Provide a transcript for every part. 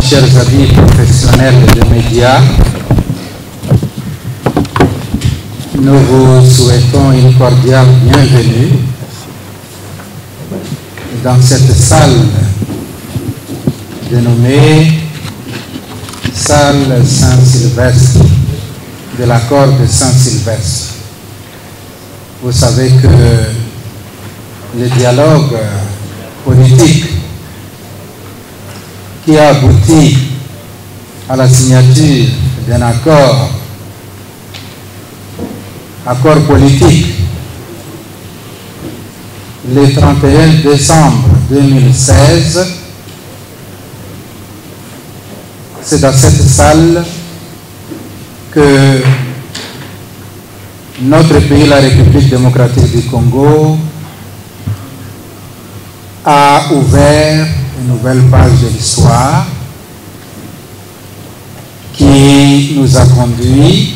chers amis professionnels des médias, nous vous souhaitons une cordiale bienvenue dans cette salle dénommée Salle Saint-Sylvestre, de l'accord de Saint-Sylvestre. Vous savez que le dialogue politique qui a abouti à la signature d'un accord politique le 31 décembre 2016, c'est dans cette salle que notre pays, la République démocratique du Congo, a ouvert une nouvelle page de l'histoire qui nous a conduit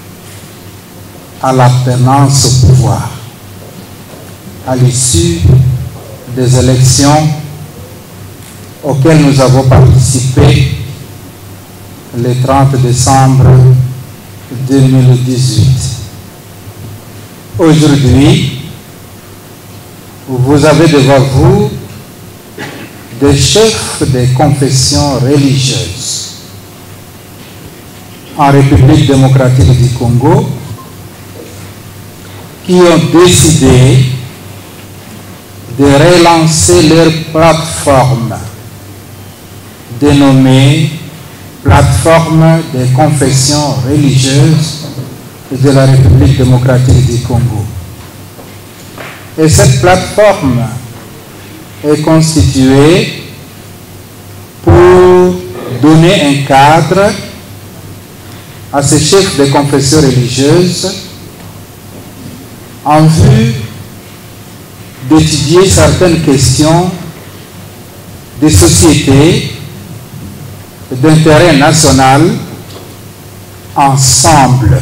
à l'alternance au pouvoir, à l'issue des élections auxquelles nous avons participé le 30 décembre 2018. Aujourd'hui, vous avez devant vous des chefs des confessions religieuses en République démocratique du Congo qui ont décidé de relancer leur plateforme dénommée Plateforme des confessions religieuses de la République démocratique du Congo. Et cette plateforme est constituée pour donner un cadre à ces chefs de confessions religieuses en vue d'étudier certaines questions de société d'intérêt national ensemble.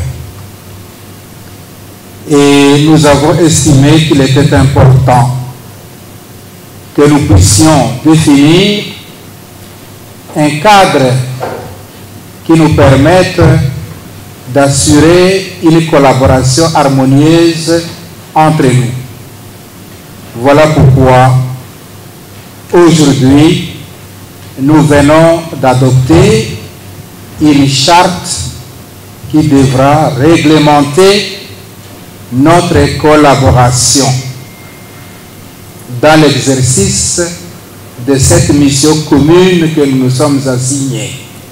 Et nous avons estimé qu'il était important que nous puissions définir un cadre qui nous permette d'assurer une collaboration harmonieuse entre nous. Voilà pourquoi aujourd'hui nous venons d'adopter une charte qui devra réglementer notre collaboration dans l'exercice de cette mission commune que nous nous sommes assignés.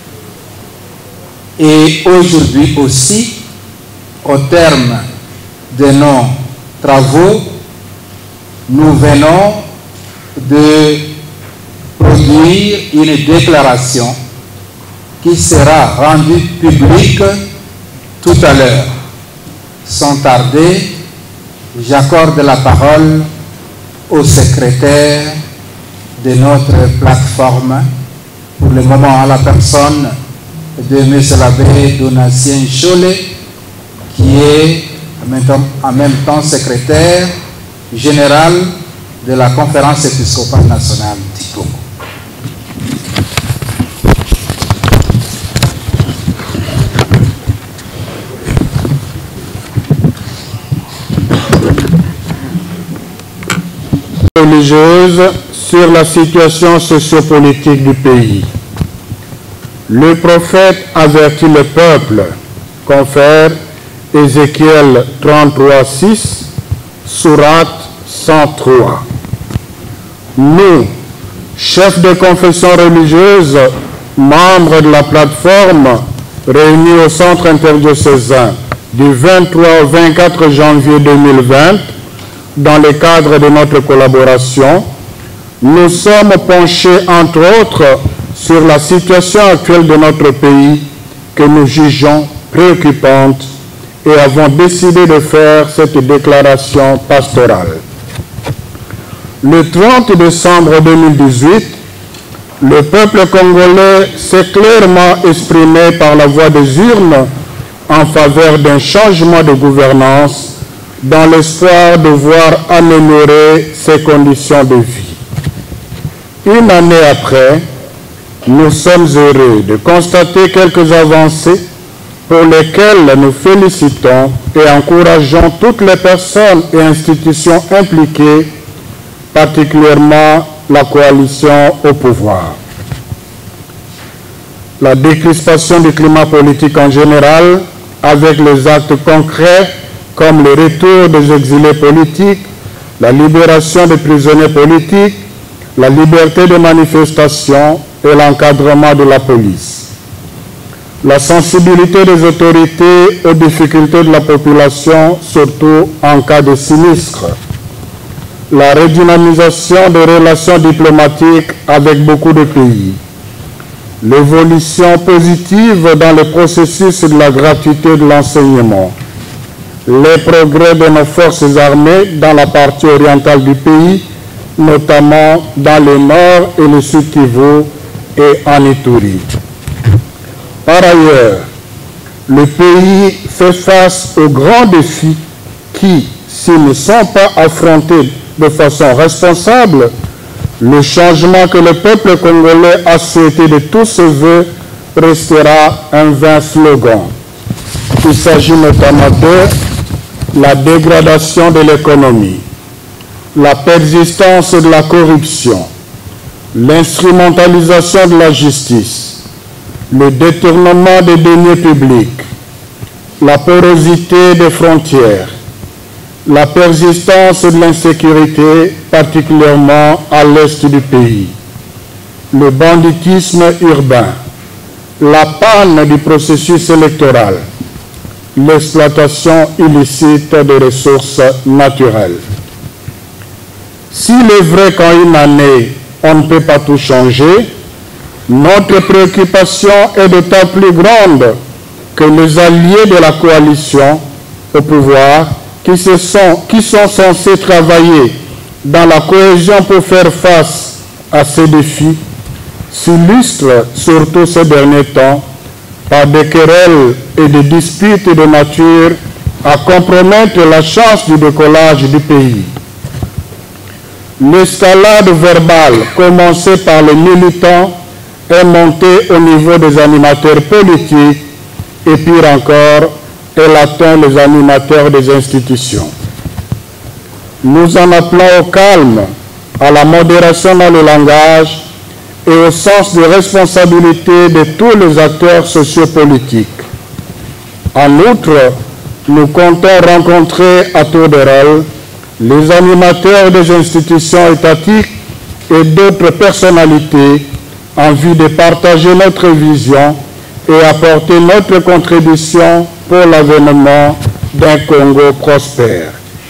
Et aujourd'hui aussi, au terme de nos travaux, nous venons de produire une déclaration qui sera rendue publique tout à l'heure. Sans tarder, j'accorde la parole au secrétaire de notre plateforme, pour le moment à la personne de M. l'abbé Donatien Cholet, qui est en même temps secrétaire général de la Conférence épiscopale nationale du Congo. Religieuse sur la situation sociopolitique du pays. Le prophète avertit le peuple, confère Ézéchiel 33:6, sourate 103. Nous, chefs de confession religieuse, membres de la plateforme réunis au centre interdiocésain du 23 au 24 janvier 2020, dans le cadre de notre collaboration, nous sommes penchés, entre autres, sur la situation actuelle de notre pays que nous jugeons préoccupante et avons décidé de faire cette déclaration pastorale. Le 30 décembre 2018, le peuple congolais s'est clairement exprimé par la voie des urnes en faveur d'un changement de gouvernance dans l'espoir de voir améliorer ses conditions de vie. Une année après, nous sommes heureux de constater quelques avancées pour lesquelles nous félicitons et encourageons toutes les personnes et institutions impliquées, particulièrement la coalition au pouvoir. La décrispation du climat politique en général, avec les actes concrets comme le retour des exilés politiques, la libération des prisonniers politiques, la liberté de manifestation et l'encadrement de la police. La sensibilité des autorités aux difficultés de la population, surtout en cas de sinistre. La redynamisation des relations diplomatiques avec beaucoup de pays. L'évolution positive dans le processus de la gratuité de l'enseignement. Les progrès de nos forces armées dans la partie orientale du pays, notamment dans le nord et le sud Kivu et en Ituri. Par ailleurs, le pays fait face aux grands défis qui, s'ils ne sont pas affrontés de façon responsable, le changement que le peuple congolais a souhaité de tous ses voeux restera un vain slogan. Il s'agit notamment de la dégradation de l'économie, la persistance de la corruption, l'instrumentalisation de la justice, le détournement des deniers publics, la porosité des frontières, la persistance de l'insécurité, particulièrement à l'est du pays, le banditisme urbain, la panne du processus électoral, l'exploitation illicite des ressources naturelles. S'il est vrai qu'en une année, on ne peut pas tout changer, notre préoccupation est d'autant plus grande que les alliés de la coalition au pouvoir, qui sont censés travailler dans la cohésion pour faire face à ces défis, s'illustrent surtout ces derniers temps par des querelles et des disputes de nature à compromettre la chance du décollage du pays. L'escalade verbale commencée par les militants est montée au niveau des animateurs politiques et pire encore, elle atteint les animateurs des institutions. Nous en appelons au calme, à la modération dans le langage et au sens de responsabilité de tous les acteurs sociopolitiques. En outre, nous comptons rencontrer à tour de rôle les animateurs des institutions étatiques et d'autres personnalités en vue de partager notre vision et apporter notre contribution pour l'avènement d'un Congo prospère.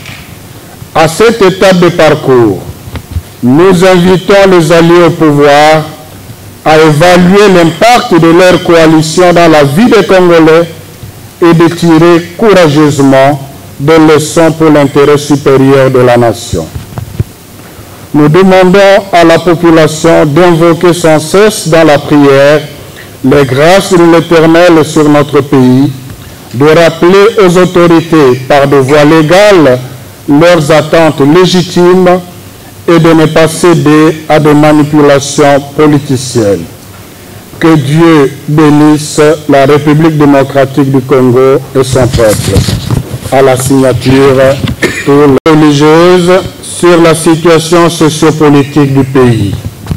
À cette étape de parcours, nous invitons les alliés au pouvoir à évaluer l'impact de leur coalition dans la vie des Congolais et de tirer courageusement des leçons pour l'intérêt supérieur de la nation. Nous demandons à la population d'invoquer sans cesse dans la prière les grâces de l'Éternel sur notre pays, de rappeler aux autorités par des voies légales leurs attentes légitimes et de ne pas céder à des manipulations politiciennes. Que Dieu bénisse la République démocratique du Congo et son peuple. À la signature pour les religieuses sur la situation sociopolitique du pays.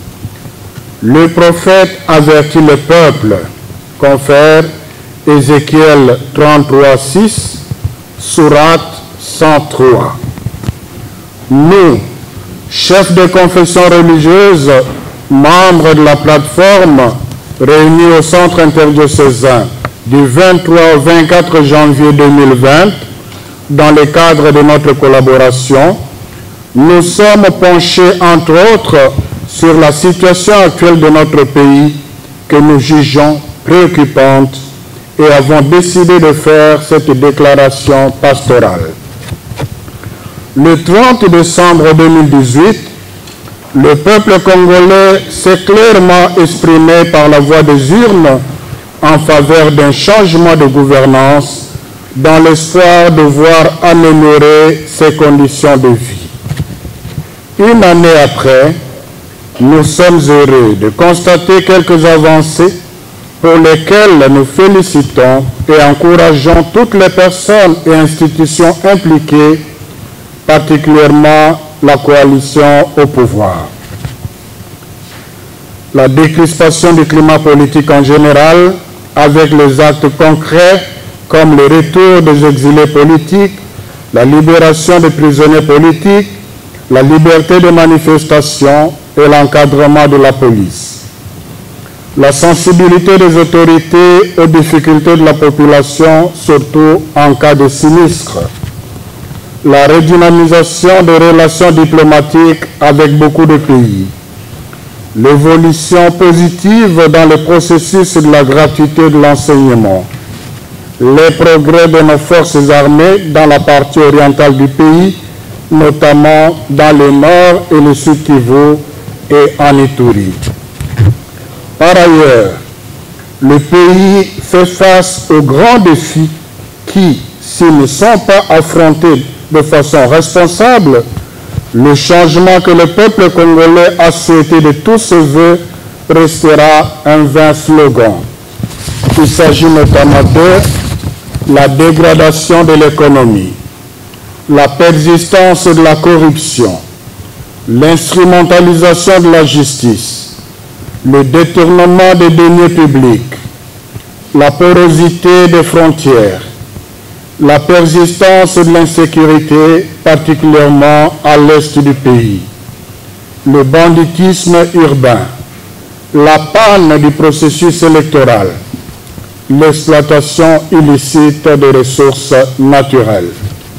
Le prophète avertit le peuple, confère Ézéchiel 33:6, sourate 103. Nous, chefs de confession religieuse, membres de la plateforme réunis au centre interdiocésain du 23 au 24 janvier 2020, dans le cadre de notre collaboration, nous sommes penchés, entre autres, sur la situation actuelle de notre pays que nous jugeons préoccupante et avons décidé de faire cette déclaration pastorale. Le 30 décembre 2018, le peuple congolais s'est clairement exprimé par la voie des urnes en faveur d'un changement de gouvernance dans l'espoir de voir améliorer ses conditions de vie. Une année après, nous sommes heureux de constater quelques avancées pour lesquelles nous félicitons et encourageons toutes les personnes et institutions impliquées, particulièrement la coalition au pouvoir. La décrispation du climat politique en général, avec les actes concrets comme le retour des exilés politiques, la libération des prisonniers politiques, la liberté de manifestation et l'encadrement de la police. La sensibilité des autorités aux difficultés de la population, surtout en cas de sinistre. La redynamisation des relations diplomatiques avec beaucoup de pays. L'évolution positive dans le processus de la gratuité de l'enseignement. Les progrès de nos forces armées dans la partie orientale du pays, notamment dans le nord et le sud Kivu et en Ituri. Par ailleurs, le pays fait face aux grands défis qui, s'ils ne sont pas affrontés de façon responsable, le changement que le peuple congolais a souhaité de tous ses voeux restera un vain slogan. Il s'agit notamment de la dégradation de l'économie, la persistance de la corruption, l'instrumentalisation de la justice, le détournement des deniers publics, la porosité des frontières, la persistance de l'insécurité, particulièrement à l'est du pays, le banditisme urbain, la panne du processus électoral, l'exploitation illicite des ressources naturelles.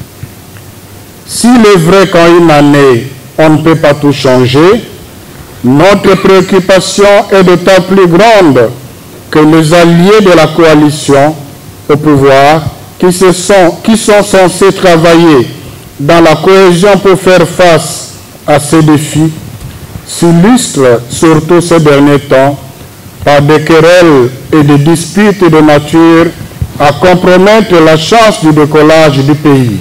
S'il est vrai qu'en une année, on ne peut pas tout changer, notre préoccupation est d'autant plus grande que les alliés de la coalition au pouvoir, qui sont censés travailler dans la cohésion pour faire face à ces défis, s'illustrent surtout ces derniers temps par des querelles et des disputes de nature à compromettre la chance du décollage du pays.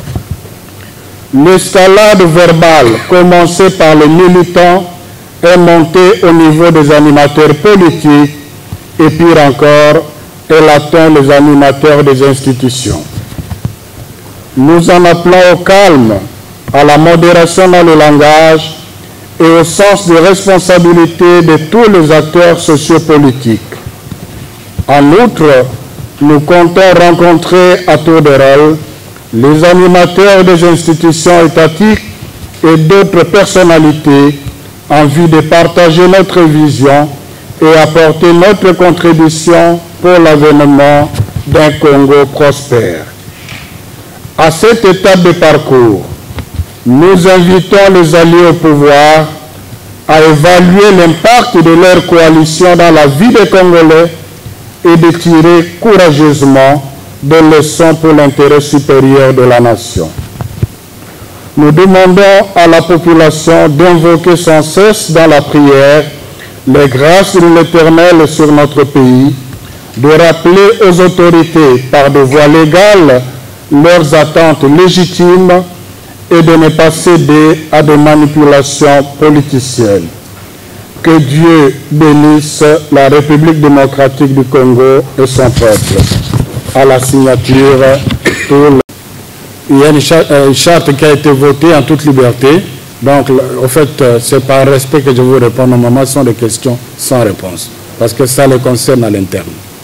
L'escalade verbale commencée par les militants est montée au niveau des animateurs politiques et pire encore, elle atteint les animateurs des institutions. Nous en appelons au calme, à la modération dans le langage et au sens de responsabilité de tous les acteurs sociopolitiques. En outre, nous comptons rencontrer à tour de rôle les animateurs des institutions étatiques et d'autres personnalités en vue de partager notre vision et apporter notre contribution pour l'avènement d'un Congo prospère. À cette étape de parcours, nous invitons les alliés au pouvoir à évaluer l'impact de leur coalition dans la vie des Congolais et de tirer courageusement des leçons pour l'intérêt supérieur de la nation. Nous demandons à la population d'invoquer sans cesse dans la prière les grâces de l'Éternel sur notre pays, de rappeler aux autorités par des voies légales leurs attentes légitimes et de ne pas céder à des manipulations politiciennes. Que Dieu bénisse la République démocratique du Congo et son peuple. À la signature, il y a une charte qui a été votée en toute liberté. Donc, en fait, c'est par respect que je vous réponds. Normalement, ce sont des questions sans réponse, parce que ça les concerne à l'interne.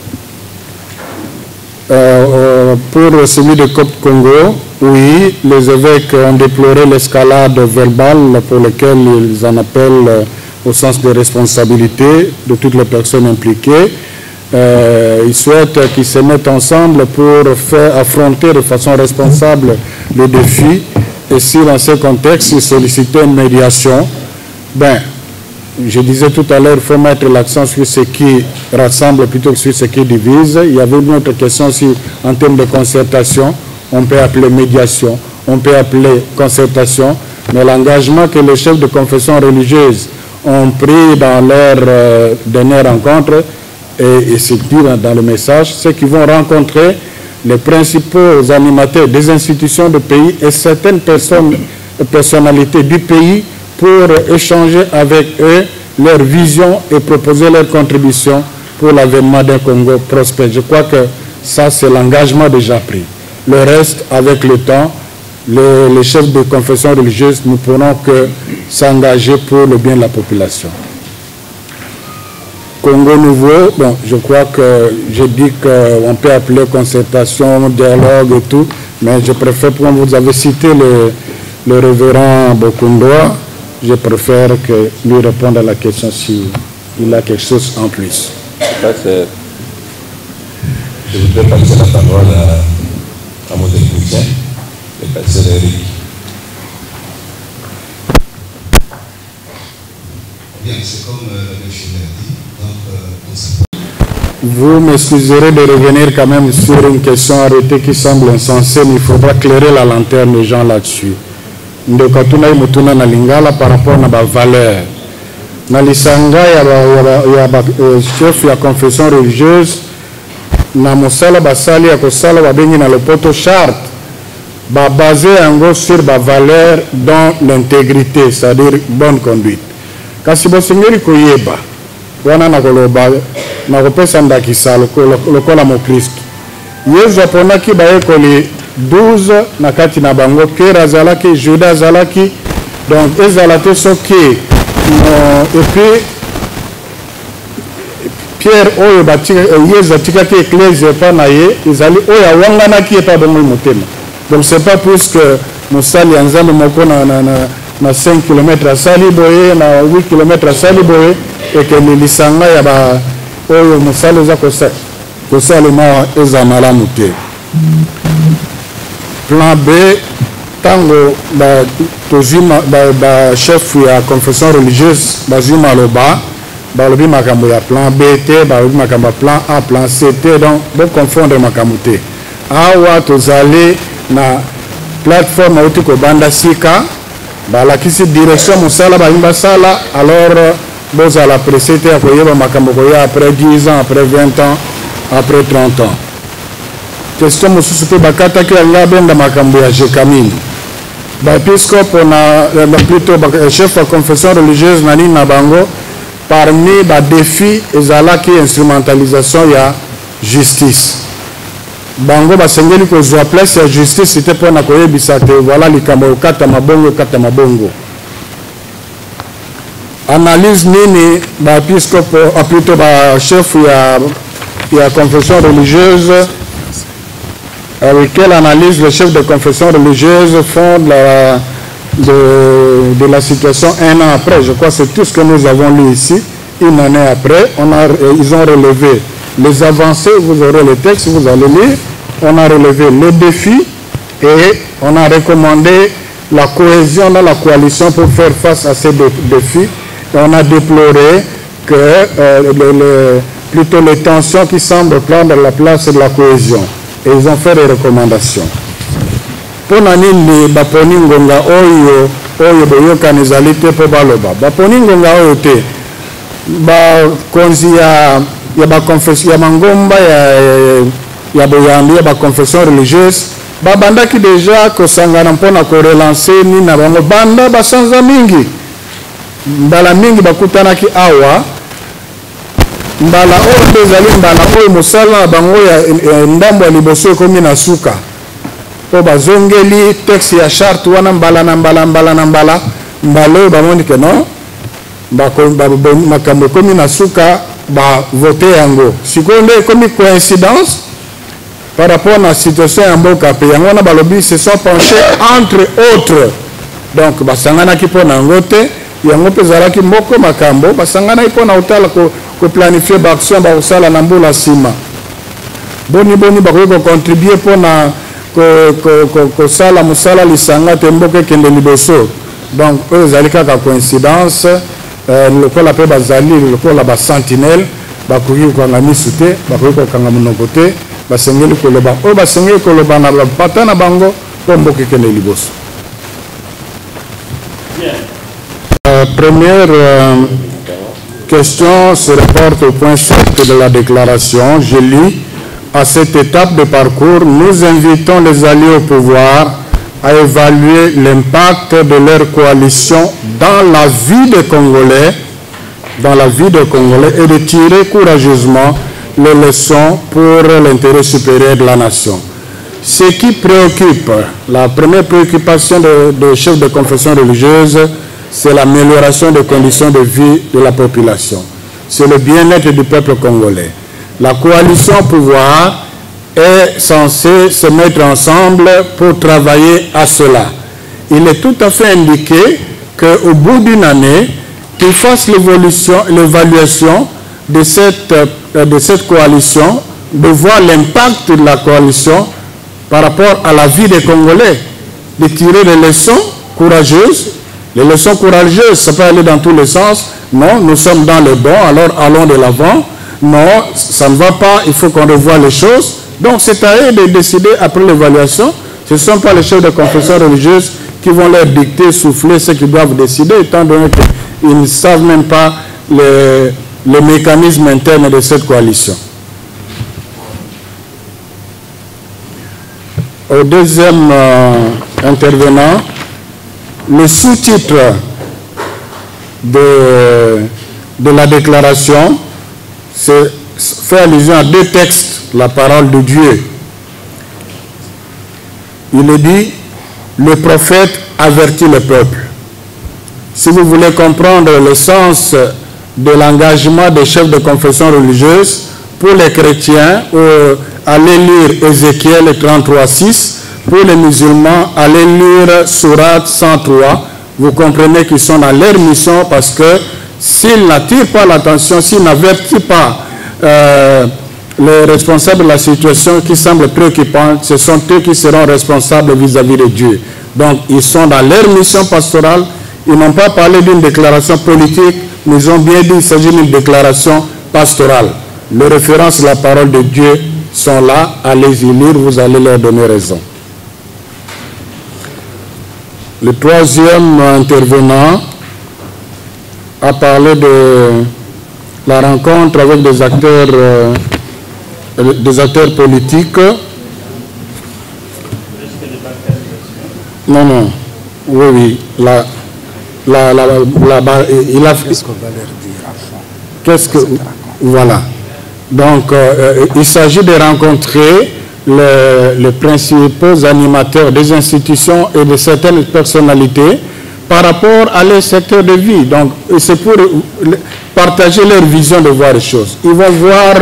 Pour celui de Côte Congo, oui, les évêques ont déploré l'escalade verbale pour laquelle ils en appellent au sens de responsabilité de toutes les personnes impliquées. Ils souhaitent qu'ils se mettent ensemble pour faire affronter de façon responsable les défis. Et si dans ce contexte, ils sollicitaient une médiation, je disais tout à l'heure, il faut mettre l'accent sur ce qui rassemble plutôt que sur ce qui divise. Il y avait une autre question aussi en termes de concertation. On peut appeler médiation, on peut appeler concertation, mais l'engagement que les chefs de confession religieuse ont pris dans leur dernière rencontre, et c'est dit dans le message, c'est qu'ils vont rencontrer les principaux animateurs des institutions du pays et certaines personnalités du pays pour échanger avec eux leur vision et proposer leur contribution pour l'avènement d'un Congo prospère. Je crois que ça, c'est l'engagement déjà pris. Le reste, avec le temps, les chefs de confession religieuse ne pourront que s'engager pour le bien de la population. Congo nouveau, bon, je crois que j'ai dit qu'on peut appeler concertation, dialogue et tout, mais je préfère, comme vous avez cité le révérend Bokundoa, je préfère que lui réponde à la question s'il a quelque chose en plus. Je voudrais passer la parole à mon technicien, le pasteur Eric. Bien, c'est comme le chef l'a dit. Vous m'excuserez de revenir quand même sur une question arrêtée qui semble insensée, mais il faudra clairer la lanterne des gens là-dessus. Ndekatuna imutuna na lingala par rapport à la valeur. Na lisanga ya chef ya confession religieuse na mosala basali ya kosala babengi na lopoto charte ba basé yango sur ba valeur dans l'intégrité, c'est-à-dire bonne conduite. Kasi bosengeli koyeba wana na koloba na kopesa ndakisa lokola mokristo Yesu aponaki bayekoli 12 na kati na bango Pierre azalaki, Judas azalaki, donc ezalate soki et puis Pierre oyo Yesu atikaki ecclésie pa na ye ezali oyo awanganaki epa bongo motema. Donc c'est pas plus que mosali ya nzambe moko na 5 km asali boye na 8 km asali boye ekende lisanga ya ba oyo mosali eza kosalema eza malamu te. Plan B, tango chef ya confession religieuse bazima loba balobi makambo ya plan B te, balobi makambo ya plan A, plan C te, donc bon confondre makambo te. Awa tozali na plateforme auti kobanda sika balakisi direction mosala bayimba sala, alors bozala pressé te ya koyeba makambo koya après 10 ans, après 20 ans, après 30 ans. Question mosusu pe bakataki yanga benga makambo ya jekamini. Baepiscope plutôt chef de confession religieuse nani na bango parmi ba défi ezalaki instrumentalisation ya justice. Bango basengeli kozwa place ya justice c'était pour na koyebisa te voilà likambo kata mabongo. Analyse nini baepiscope plutôt ba chef ya confession religieuse. Avec quelle analyse les chefs de confession religieuse font de la situation un an après? Je crois que c'est tout ce que nous avons lu ici. Une année après, ils ont relevé les avancées, vous aurez le texte, vous allez lire. On a relevé les défis et on a recommandé la cohésion dans la coalition pour faire face à ces défis. Et on a déploré que plutôt les tensions qui semblent prendre la place de la cohésion. Et ils ont fait des recommandations. Pour nani baponi ngonga oyo boyoka nezalite po baloba. Baponi ngonga oyo te. Ba konzi ya ba confession ya mangomba ya boyambi ya ba confession religieuse babandaki déjà kosangana mpona ko relancer ni na bango banda basanza mingi. Mbala mingi bakutanaki awa mbala oyo ezali mbala oyo mosala na bango ya ndambo ya liboso ekomi na suka po bazongeli texte ya charte wana mbala oyo bamoni ke non makambo ekomi na suka bavote yango sikoyo nde ekomi coïncidence par rapport na situation ya mboka pe yango wana balobi se sont penchés entre autres, donc basanganaki mpo na yango te yango mpe ezalaki moko makambo basanganaki mpo na otala koplanifier baaction bakosala na mbula nsima boni bakoki kocontribue mpo na kosala mosala lisanga te mboka ekende liboso. Donc oyo ezali kaka coïncidence lokola mpe bazali lokola basentinelle bakoki kokanga misu te bakoki kokanga monoko te basengeli koloba oyo basengeli koloba na bapata na bango mpo mboka ekende liboso. Première question se reporte au point 7 de la déclaration. Je lis: à cette étape de parcours, nous invitons les alliés au pouvoir à évaluer l'impact de leur coalition dans la vie des Congolais, et de tirer courageusement les leçons pour l'intérêt supérieur de la nation. Ce qui préoccupe, la première préoccupation des chefs de confession religieuse, c'est l'amélioration des conditions de vie de la population. C'est le bien-être du peuple congolais. La coalition au pouvoir est censée se mettre ensemble pour travailler à cela. Il est tout à fait indiqué qu'au bout d'une année, qu'ils fassent l'évaluation de cette coalition, de voir l'impact de la coalition par rapport à la vie des Congolais, de tirer des leçons courageuses. Les leçons courageuses, ça peut aller dans tous les sens. Non, nous sommes dans le bon, alors allons de l'avant. Non, ça ne va pas, il faut qu'on revoie les choses. Donc c'est à eux de décider après l'évaluation. Ce ne sont pas les chefs de confession religieuse qui vont leur dicter, souffler ce qu'ils doivent décider, étant donné qu'ils ne savent même pas le mécanisme interne de cette coalition. Au deuxième intervenant, le sous-titre de la déclaration fait allusion à deux textes, la parole de Dieu. Il est dit, le prophète avertit le peuple. Si vous voulez comprendre le sens de l'engagement des chefs de confession religieuse, pour les chrétiens, allez lire Ézéchiel 33:6. Pour les musulmans, allez lire Sourate 103. Vous comprenez qu'ils sont dans leur mission parce que s'ils n'attirent pas l'attention, s'ils n'avertissent pas les responsables de la situation qui semble préoccupante, ce sont eux qui seront responsables vis-à-vis de Dieu. Donc, ils sont dans leur mission pastorale. Ils n'ont pas parlé d'une déclaration politique, mais ils ont bien dit qu'il s'agit d'une déclaration pastorale. Les références de la parole de Dieu sont là. Allez-y lire, vous allez leur donner raison. Le troisième intervenant a parlé de la rencontre avec des acteurs politiques. Non. Oui. Il a fait... Qu'est-ce qu'on va leur dire à fond? Voilà. Donc, il s'agit de rencontrer les principaux animateurs des institutions et de certaines personnalités par rapport à leur secteur de vie. Donc, c'est pour partager leur vision de voir les choses. Ils vont voir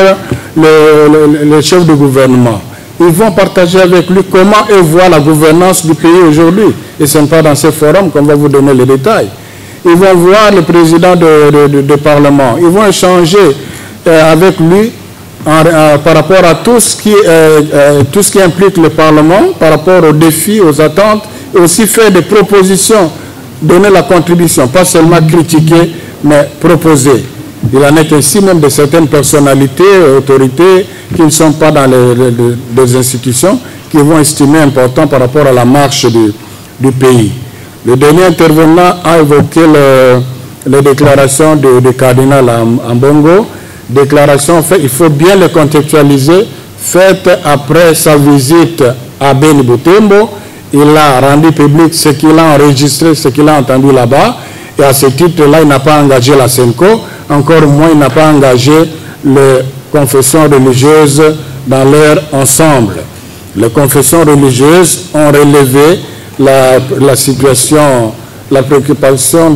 le chef du gouvernement. Ils vont partager avec lui comment ils voient la gouvernance du pays aujourd'hui. Et ce n'est pas dans ce forum qu'on va vous donner les détails. Ils vont voir le président du Parlement. Ils vont échanger avec lui par rapport à tout ce qui implique le Parlement, par rapport aux défis, aux attentes, et aussi faire des propositions, donner la contribution, pas seulement critiquer, mais proposer. Il en est ainsi même de certaines personnalités, autorités, qui ne sont pas dans les institutions, qui vont estimer important par rapport à la marche du pays. Le dernier intervenant a évoqué les déclarations du cardinal Ambongo. Déclaration faite, il faut bien le contextualiser, faite après sa visite à Beni Butembo. Il a rendu public ce qu'il a enregistré, ce qu'il a entendu là-bas. Et à ce titre-là, il n'a pas engagé la SENCO, encore moins il n'a pas engagé les confessions religieuses dans leur ensemble. Les confessions religieuses ont relevé la situation, les préoccupations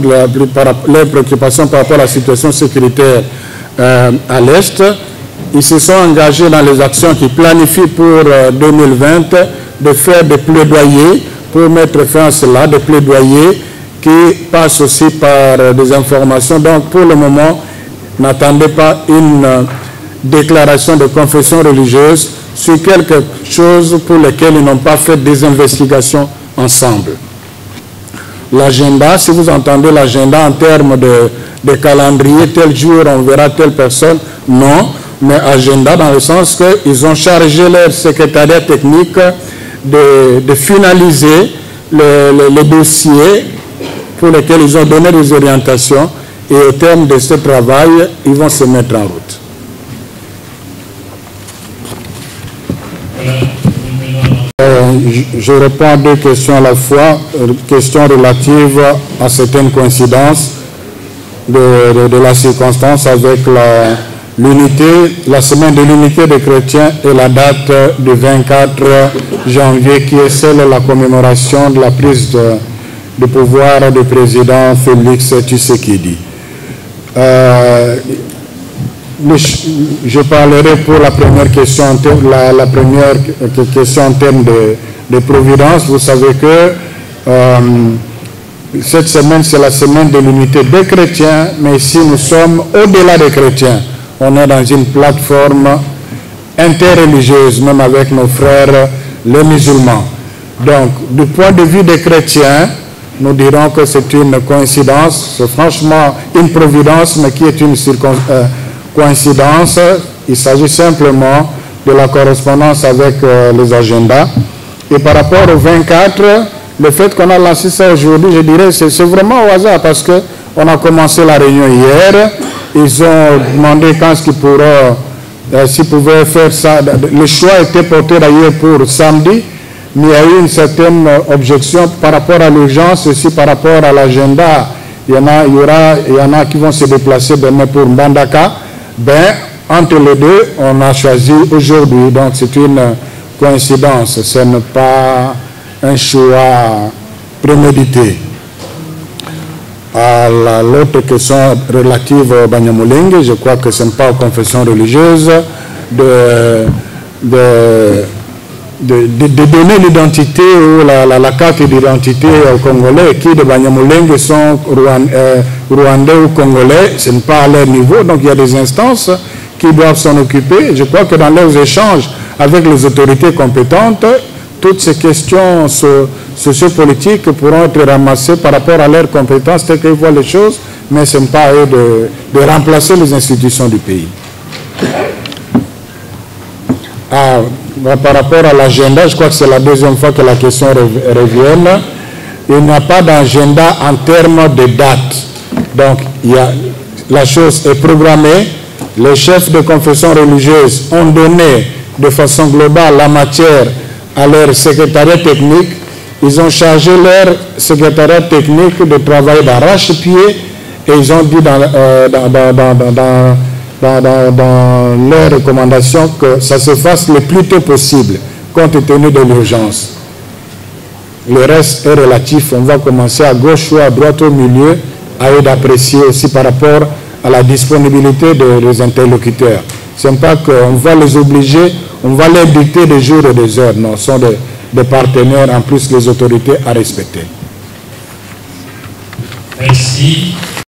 par rapport à la situation sécuritaire à l'Est. Ils se sont engagés dans les actions qui planifient pour 2020 de faire des plaidoyers pour mettre fin à cela, des plaidoyers qui passent aussi par des informations. Donc pour le moment, n'attendez pas une déclaration de confession religieuse sur quelque chose pour lequel ils n'ont pas fait des investigations ensemble. L'agenda, si vous entendez l'agenda en termes de calendrier, tel jour on verra telle personne, non, mais agenda dans le sens qu'ils ont chargé leur secrétariat technique de finaliser les dossiers pour lesquels ils ont donné des orientations, et au terme de ce travail, ils vont se mettre en route. je réponds à 2 questions à la fois, questions relatives à certaines coïncidences de la circonstance avec la semaine de l'unité des chrétiens et la date du 24 janvier qui est celle de la commémoration de la prise de pouvoir du président Félix Tshisekedi. Je parlerai pour la première question, la première question en termes de providence. Vous savez que cette semaine, c'est la semaine de l'unité des chrétiens, mais ici, nous sommes au-delà des chrétiens. On est dans une plateforme interreligieuse, même avec nos frères les musulmans. Donc, du point de vue des chrétiens, nous dirons que c'est une coïncidence, c'est franchement une providence, mais qui est une coïncidence. Il s'agit simplement de la correspondance avec les agendas. Et par rapport au 24, le fait qu'on a lancé ça aujourd'hui, je dirais, c'est vraiment au hasard parce qu'on a commencé la réunion hier. Ils ont demandé quand est-ce qu'ils pourraient, s'ils pouvaient faire ça. Le choix était porté d'ailleurs pour samedi, mais il y a eu une certaine objection par rapport à l'urgence, aussi par rapport à l'agenda. Il y en a qui vont se déplacer demain pour Mbandaka. Ben, entre les deux, on a choisi aujourd'hui. Donc c'est une coïncidence, ce n'est pas un choix prémédité. À l'autre question relative au Banyamulenge, je crois que ce n'est pas aux confessions religieuses de donner l'identité ou la carte d'identité aux Congolais qui de Banyamulenge sont rwandais ou congolais, ce n'est pas à leur niveau, donc il y a des instances qui doivent s'en occuper. Je crois que dans leurs échanges avec les autorités compétentes, toutes ces questions sociopolitiques pourront être ramassées par rapport à leurs compétences telles qu'ils voient les choses, mais ce n'est pas à eux de remplacer les institutions du pays. Par rapport à l'agenda, je crois que c'est la deuxième fois que la question revient. Il n'y a pas d'agenda en termes de date. Donc, la chose est programmée. Les chefs de confession religieuse ont donné de façon globale la matière à leur secrétariat technique. Ils ont chargé leur secrétariat technique de travail d'arrache-pied et ils ont dit dans leurs recommandations que ça se fasse le plus tôt possible, compte tenu de l'urgence. Le reste est relatif. On va commencer à gauche ou à droite au milieu, à eux d'apprécier aussi par rapport à la disponibilité des interlocuteurs. Ce n'est pas qu'on va les obliger, on va leur dicter des jours et des heures. Non, ce sont des partenaires, en plus les autorités à respecter. Merci.